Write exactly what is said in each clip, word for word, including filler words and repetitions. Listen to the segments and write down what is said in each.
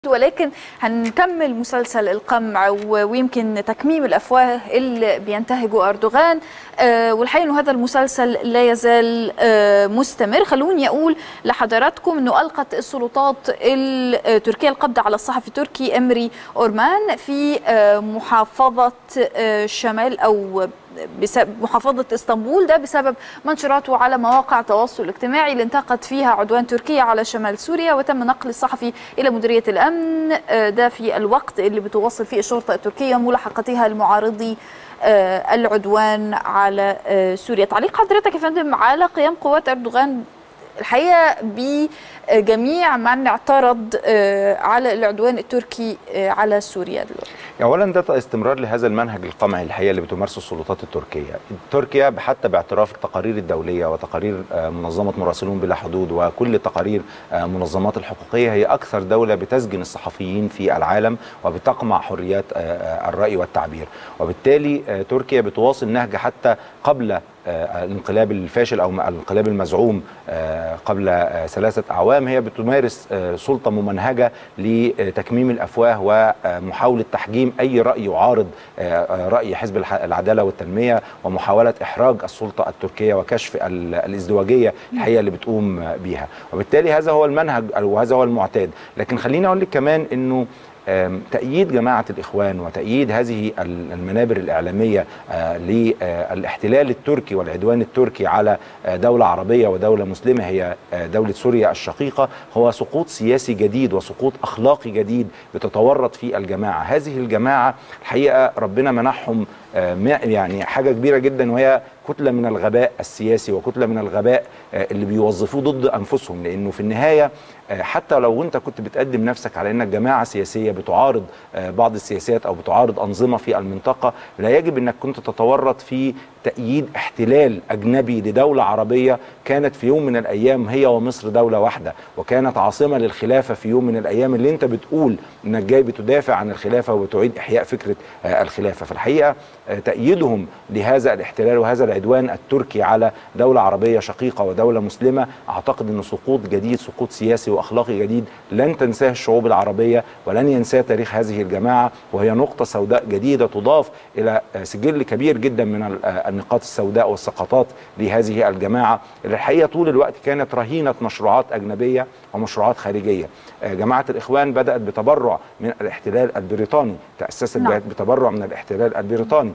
ولكن هنكمل مسلسل القمع ويمكن تكميم الأفواه اللي بينتهجه أردوغان. أه والحقيقة أنه هذا المسلسل لا يزال أه مستمر. خلوني أقول لحضراتكم أنه ألقت السلطات التركية القبض على الصحفي التركي إمري أورمان في أه محافظة أه شمال أو بسبب محافظة اسطنبول، ده بسبب منشوراته على مواقع التواصل الاجتماعي اللي انتقد فيها عدوان تركيا على شمال سوريا، وتم نقل الصحفي إلى مديرية الأمن، ده في الوقت اللي بتواصل فيه الشرطة التركية ملاحقتها المعارضي العدوان على سوريا. تعليق حضرتك يا فندم على قيام قوات أردوغان الحقيقة بجميع من اعترض على العدوان التركي على سوريا دلوقتي؟ اولا ده استمرار لهذا المنهج القمعي الحقيقه اللي بتمارسه السلطات التركيه. تركيا حتى باعتراف التقارير الدوليه وتقارير منظمه مراسلون بلا حدود وكل تقارير منظمات الحقوقيه، هي اكثر دوله بتسجن الصحفيين في العالم وبتقمع حريات الراي والتعبير، وبالتالي تركيا بتواصل نهج حتى قبل الانقلاب الفاشل او الانقلاب المزعوم قبل ثلاثه اعوام. هي بتمارس سلطه ممنهجه لتكميم الافواه ومحاوله تحجيم اي راي يعارض راي حزب العداله والتنميه، ومحاوله احراج السلطه التركيه وكشف الازدواجيه الحقيقه اللي بتقوم بيها، وبالتالي هذا هو المنهج وهذا هو المعتاد. لكن خليني اقول لك كمان انه تأييد جماعة الإخوان وتأييد هذه المنابر الإعلامية للاحتلال التركي والعدوان التركي على دولة عربية ودولة مسلمة هي دولة سوريا الشقيقة هو سقوط سياسي جديد وسقوط أخلاقي جديد بتتورط فيه الجماعة. هذه الجماعة الحقيقة ربنا منحهم يعني حاجة كبيرة جدا، وهي كتلة من الغباء السياسي وكتلة من الغباء اللي بيوظفوه ضد أنفسهم، لأنه في النهاية حتى لو أنت كنت بتقدم نفسك على أنك جماعة سياسية بتعارض بعض السياسات أو بتعارض أنظمة في المنطقة، لا يجب أنك كنت تتورط في تأييد احتلال أجنبي لدولة عربية كانت في يوم من الأيام هي ومصر دولة واحدة، وكانت عاصمة للخلافة في يوم من الأيام اللي أنت بتقول أنك جاي بتدافع عن الخلافة وبتعيد إحياء فكرة الخلافة. في الحقيقة تأييدهم لهذا الاحتلال وهذا العدوان التركي على دولة عربية شقيقة ودولة مسلمة أعتقد أنه سقوط جديد، سقوط سياسي وأخلاقي جديد لن تنساه الشعوب العربية ولن ينساه تاريخ هذه الجماعة، وهي نقطة سوداء جديدة تضاف إلى سجل كبير جدا من النقاط السوداء والسقطات لهذه الجماعة اللي الحقيقة طول الوقت كانت رهينة مشروعات أجنبية ومشروعات خارجية. جماعة الإخوان بدأت بتبرع من الاحتلال البريطاني، تأسست نعم. بتبرع من الاحتلال البريطاني.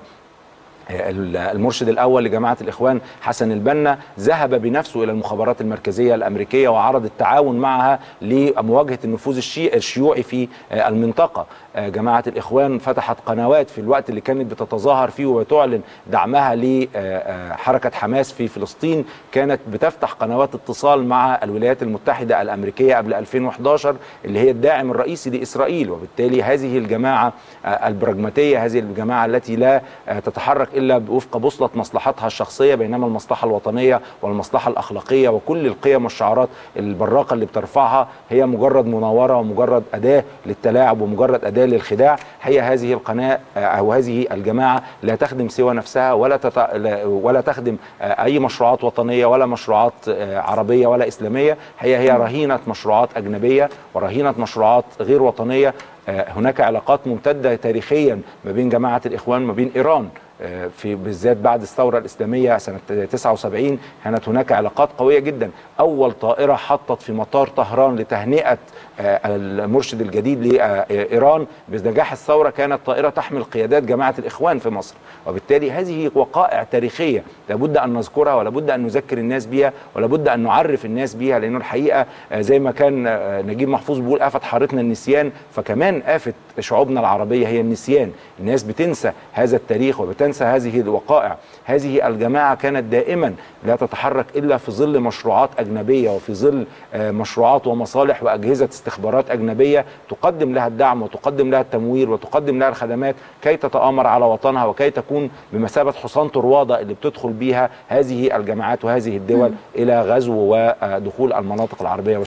المرشد الأول لجماعة الإخوان حسن البنا ذهب بنفسه إلى المخابرات المركزية الأمريكية وعرض التعاون معها لمواجهة النفوذ الشيوعي في المنطقة. جماعة الإخوان فتحت قنوات في الوقت اللي كانت بتتظاهر فيه وتعلن دعمها لحركة حماس في فلسطين، كانت بتفتح قنوات اتصال مع الولايات المتحدة الأمريكية قبل ألفين وإحدى عشر اللي هي الداعم الرئيسي لإسرائيل. وبالتالي هذه الجماعة البراجماتية، هذه الجماعة التي لا تتحرك إلا وفق بوصلة مصلحتها الشخصية، بينما المصلحة الوطنية والمصلحة الأخلاقية وكل القيم والشعارات البراقة اللي بترفعها هي مجرد مناورة ومجرد أداة للتلاعب ومجرد أداة للخداع. هي هذه القناة أو هذه الجماعة لا تخدم سوى نفسها ولا تت... ولا تخدم أي مشروعات وطنية ولا مشروعات عربية ولا إسلامية. هي هي رهينة مشروعات أجنبية ورهينة مشروعات غير وطنية. هناك علاقات ممتدة تاريخيا ما بين جماعة الإخوان وما بين إيران، في بالذات بعد الثورة الإسلامية سنة تسعة وسبعين كانت هناك علاقات قوية جدا. أول طائرة حطت في مطار طهران لتهنئة المرشد الجديد لإيران بنجاح الثورة كانت طائرة تحمل قيادات جماعة الإخوان في مصر. وبالتالي هذه وقائع تاريخية لابد أن نذكرها ولابد أن نذكر الناس بها ولابد أن نعرف الناس بها، لأنه الحقيقة زي ما كان نجيب محفوظ بيقول آفة حارتنا النسيان، فكمان آفة شعوبنا العربية هي النسيان. الناس بتنسى هذا التاريخ وبتنسى هذه الوقائع. هذه الجماعة كانت دائما لا تتحرك إلا في ظل مشروعات أجنبية وفي ظل مشروعات ومصالح وأجهزة استخبارات أجنبية تقدم لها الدعم وتقدم لها التمويل وتقدم لها الخدمات كي تتآمر على وطنها وكي تكون بمثابة حصان طروادة اللي بتدخل بيها هذه الجماعات وهذه الدول إلى غزو ودخول المناطق العربية.